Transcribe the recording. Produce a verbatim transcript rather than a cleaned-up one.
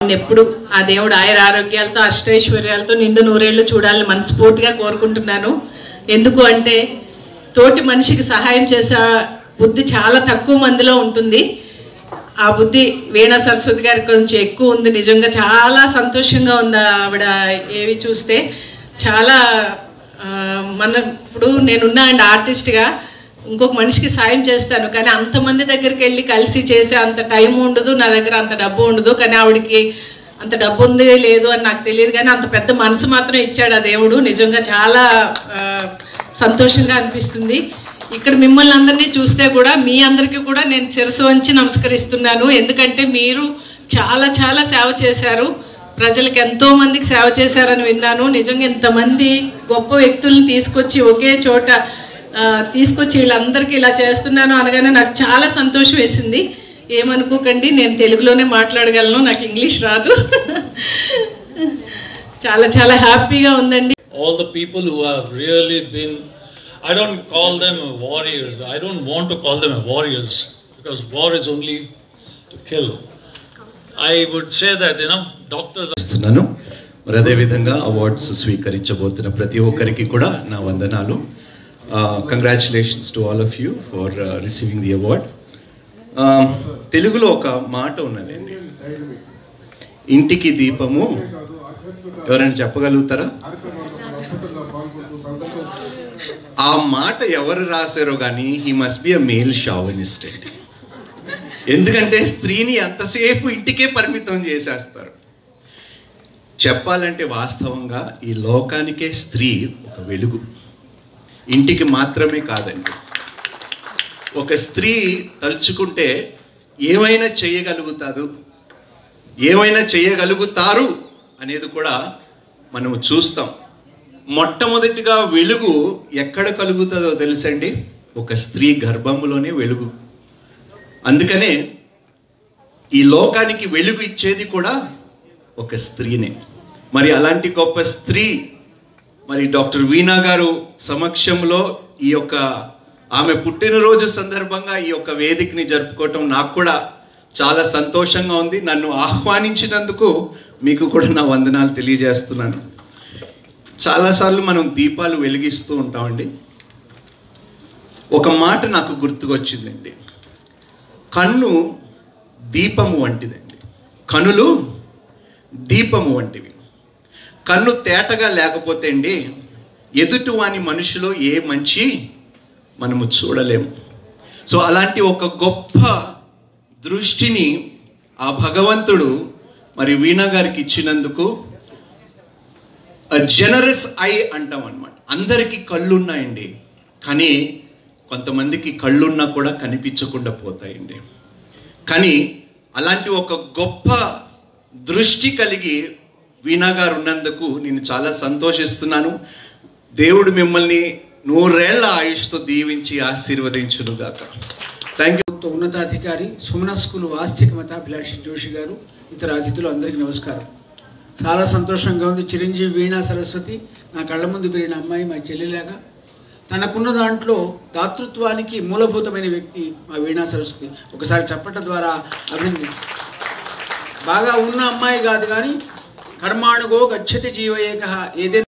ఎప్పుడు ఆ దేవుడు ఆయుర ఆరోగ్యాలతో అష్టైశ్వర్యాలతో నిండు నూరేళ్లు చూడాలని మనస్ఫూర్తిగా కోరుకుంటున్నాను. ఎందుకు అంటే తోటి మనిషికి సహాయం చేసే బుద్ధి చాలా తక్కువ మందిలో ఉంటుంది. ఆ బుద్ధి వీణా సరస్వతి గారికి కొంచెం ఎక్కువ ఉంది. నిజంగా చాలా సంతోషంగా ఉంది ఆవిడ ఏవి చూస్తే. చాలా మన ఇప్పుడు నేనున్నా అండి ఆర్టిస్ట్గా ఇంకొక మనిషికి సాయం చేస్తాను, కానీ అంతమంది దగ్గరికి వెళ్ళి కలిసి చేసే అంత టైం ఉండదు, నా దగ్గర అంత డబ్బు ఉండదు. కానీ ఆవిడకి అంత డబ్బు ఉంది లేదు అని నాకు తెలియదు, కానీ అంత పెద్ద మనసు మాత్రం ఇచ్చాడు ఆ దేవుడు. నిజంగా చాలా సంతోషంగా అనిపిస్తుంది. ఇక్కడ మిమ్మల్ని అందరినీ చూస్తే కూడా మీ అందరికీ కూడా నేను శిరస్సు వంచి నమస్కరిస్తున్నాను. ఎందుకంటే మీరు చాలా చాలా సేవ చేశారు, ప్రజలకు ఎంతో మందికి సేవ చేశారని విన్నాను. నిజంగా ఇంతమంది గొప్ప వ్యక్తులను తీసుకొచ్చి ఒకే చోట తీసుకొచ్చి వీళ్ళందరికీ ఇలా చేస్తున్నాను అనగానే నాకు చాలా సంతోషం వేసింది. ఏమనుకోకండి, నేను తెలుగులోనే మాట్లాడగలను, నాకు ఇంగ్లీష్ రాదు. చాలా చాలా హ్యాపీగా ఉందండి. All the people who have really been, I don't call them warriors, I don't want to call them warriors because war is only to kill. I would say that, you know, doctors ఇస్తున్నాను. మరి అదే విధంగా awards స్వీకరించబోతున్న ప్రతి ఒక్కరికి కూడా నా వందనాలు. Congratulations to all of you for receiving the award. తెలుగులో ఒక మాట ఉన్నదండి, ఇంటికి దీపము. ఎవరైనా చెప్పగలుగుతారా? ఆ మాట ఎవరు రాశారో కానీ he must be a male chauvinist అండి. ఎందుకంటే స్త్రీని ఎంతసేపు ఇంటికే పరిమితం చేసేస్తారు. చెప్పాలంటే వాస్తవంగా ఈ లోకానికే స్త్రీ ఒక వెలుగు, ఇంటికి మాత్రమే కాదండి. ఒక స్త్రీ తలుచుకుంటే ఏమైనా చేయగలుగుతారు, ఏమైనా చేయగలుగుతారు అనేది కూడా మనం చూస్తాం. మొట్టమొదటిగా వెలుగు ఎక్కడ కలుగుతుందో తెలుసండి, ఒక స్త్రీ గర్భంలోనే వెలుగు. అందుకనే ఈ లోకానికి వెలుగు ఇచ్చేది కూడా ఒక స్త్రీనే. మరి అలాంటి గొప్ప స్త్రీ మరి డాక్టర్ వీణా గారు సమక్షంలో ఈ యొక్క ఆమె పుట్టినరోజు సందర్భంగా ఈ యొక్క వేదికని జరుపుకోవటం నాకు కూడా చాలా సంతోషంగా ఉంది. నన్ను ఆహ్వానించినందుకు మీకు కూడా నా వందనాలు తెలియజేస్తున్నాను. చాలాసార్లు మనం దీపాలు వెలిగిస్తూ ఉంటామండి. ఒక మాట నాకు గుర్తుకొచ్చిందండి, కన్ను దీపము వంటిదండి. కనులు దీపము వంటివి. కన్ను తేటగా లేకపోతే అండి ఎదుటివాని మనుషులో ఏ మంచి మనము చూడలేము. సో అలాంటి ఒక గొప్ప దృష్టిని ఆ భగవంతుడు మరి వీణా గారికి ఇచ్చినందుకు జనరస్ ఐ అంటాం అన్నమాట. అందరికీ కళ్ళు ఉన్నాయండి, కానీ కొంతమందికి కళ్ళున్నా కూడా కనిపించకుండా పోతాయండి. కానీ అలాంటి ఒక గొప్ప దృష్టి కలిగి వీణా గారు ఉన్నందుకు నేను చాలా సంతోషిస్తున్నాను. దేవుడు మిమ్మల్ని నూరేళ్ల ఆయుష్తో దీవించి ఆశీర్వదించునుగాక. Thank you. ఉన్నతాధికారి సుమన స్కూల్ వాస్తవిక మతాభిలాషి జోషి గారు, ఇతర అతిథులు అందరికీ నమస్కారం. చాలా సంతోషంగా ఉంది. చిరంజీవి వీణా సరస్వతి నా కళ్ళ ముందు పెరిగిన అమ్మాయి, మా చెల్లిలాగా. తనకున్న దాంట్లో దాతృత్వానికి మూలభూతమైన వ్యక్తి మా వీణా సరస్వతి. ఒకసారి చప్పట్ల ద్వారా అభినంది. బాగా ఉన్న అమ్మాయి కాదు, కానీ కర్మాణుగో గచ్చతి జీవయేక ఏదైనా